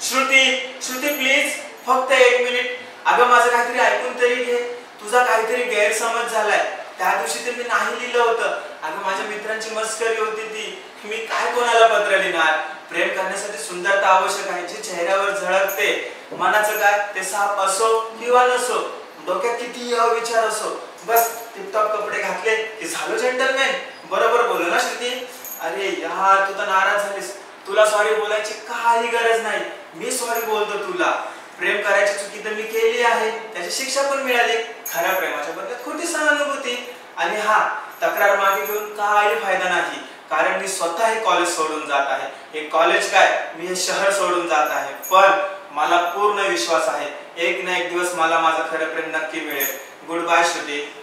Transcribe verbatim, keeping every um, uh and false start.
Shruti Shruti please फक्त एक minute. अगं माझं काहीतरी ऐकून तरी घे. तुझा काहीतरी गैरसमज झालाय. त्या दिवशी तर मी नाही लिहिलं होतं. अगं माझ्या मित्रांची मस्करी होती ती. मी काय कोणाला पत्र लिहिणार. प्रेम करण्यासाठी सुंदरता आवश्यक आहे जी चेहऱ्यावर झळकते. मनाचं काय ते साफ असो किंवा नसो, डोक्यात कितीही अविचार असो, बस टिपटॉप कपडे घातले की झालो जेंटलमॅन. बरोबर बोललो ना श्रुती? अरे यार तू तर नाराज झालीस. तुला सॉरी बोलायची काही गरज नाही. मी सॉरी बोलतो तुला. प्रेम करायची चुकी तर मी केली आहे, त्याची शिक्षा पण मिळाली. खऱ्या प्रेमाच्या बदल्यात खोटी सहानुभूती. आणि हा तक्रार मागे घेऊन काही फायदा नाही, कारण मी स्वतः हे कॉलेज सोडून जात आहे. हे कॉलेज काय, मी हे शहर सोडून जात आहे. पण मला पूर्ण विश्वास आहे एक ना एक दिवस मला माझं खरं प्रेम नक्की मिळेल. Goodbye Shruti.